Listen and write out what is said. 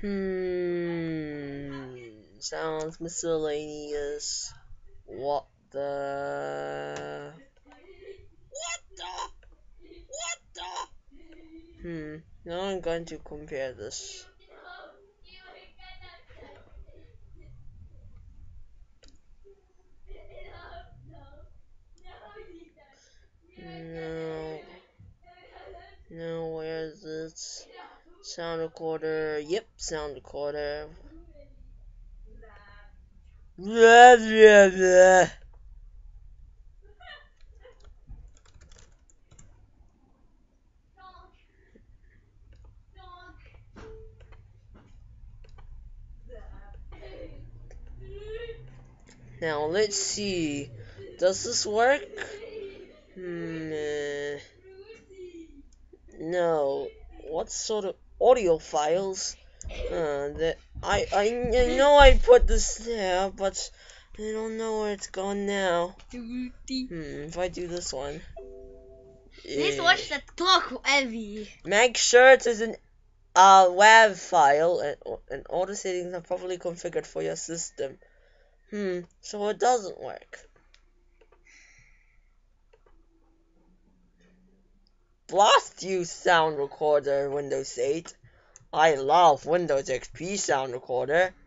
Sounds miscellaneous. What the? Now I'm going to compare this. No. No, where is it? Sound recorder. Yep, sound recorder. Blah, blah, blah. Now let's see. Does this work? No. What sort of audio files? I know I put this there, but I don't know where it's gone now. If I do this one. Let's watch the clock, Evie. Make sure it is an WAV file and all the settings are properly configured for your system. So it doesn't work. Blast you, sound recorder, Windows 8. I love Windows XP sound recorder.